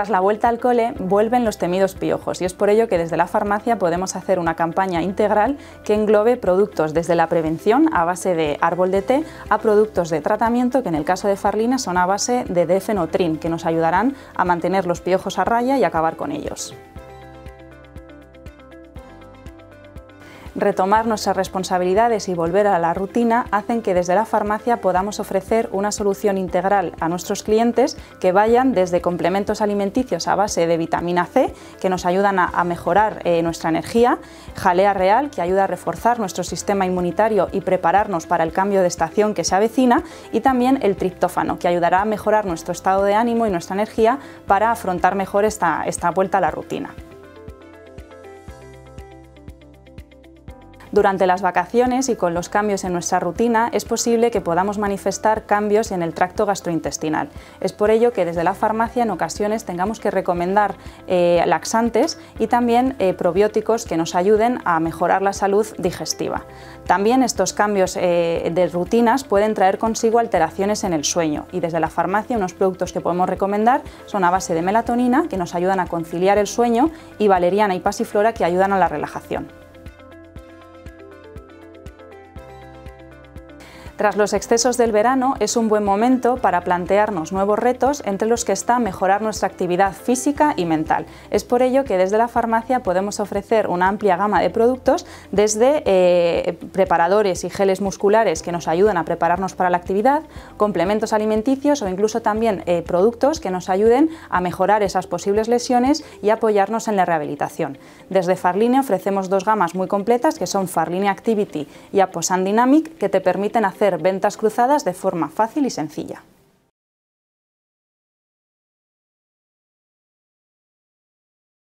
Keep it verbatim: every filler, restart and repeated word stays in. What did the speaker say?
Tras la vuelta al cole, vuelven los temidos piojos y es por ello que desde la farmacia podemos hacer una campaña integral que englobe productos desde la prevención a base de árbol de té a productos de tratamiento que en el caso de Farlina son a base de D-fenotrin, que nos ayudarán a mantener los piojos a raya y acabar con ellos. Retomar nuestras responsabilidades y volver a la rutina hacen que desde la farmacia podamos ofrecer una solución integral a nuestros clientes que vayan desde complementos alimenticios a base de vitamina C, que nos ayudan a, a mejorar eh, nuestra energía, jalea real, que ayuda a reforzar nuestro sistema inmunitario y prepararnos para el cambio de estación que se avecina, y también el triptófano, que ayudará a mejorar nuestro estado de ánimo y nuestra energía para afrontar mejor esta, esta vuelta a la rutina. Durante las vacaciones y con los cambios en nuestra rutina es posible que podamos manifestar cambios en el tracto gastrointestinal. Es por ello que desde la farmacia en ocasiones tengamos que recomendar eh, laxantes y también eh, probióticos que nos ayuden a mejorar la salud digestiva. También estos cambios eh, de rutinas pueden traer consigo alteraciones en el sueño y desde la farmacia unos productos que podemos recomendar son a base de melatonina, que nos ayudan a conciliar el sueño, y valeriana y pasiflora, que ayudan a la relajación. Tras los excesos del verano es un buen momento para plantearnos nuevos retos, entre los que está mejorar nuestra actividad física y mental. Es por ello que desde la farmacia podemos ofrecer una amplia gama de productos, desde eh, preparadores y geles musculares que nos ayudan a prepararnos para la actividad, complementos alimenticios o incluso también eh, productos que nos ayuden a mejorar esas posibles lesiones y apoyarnos en la rehabilitación. Desde Farlina ofrecemos dos gamas muy completas, que son Farlina Activity y Aposan Dynamic, que te permiten hacer ventas cruzadas de forma fácil y sencilla.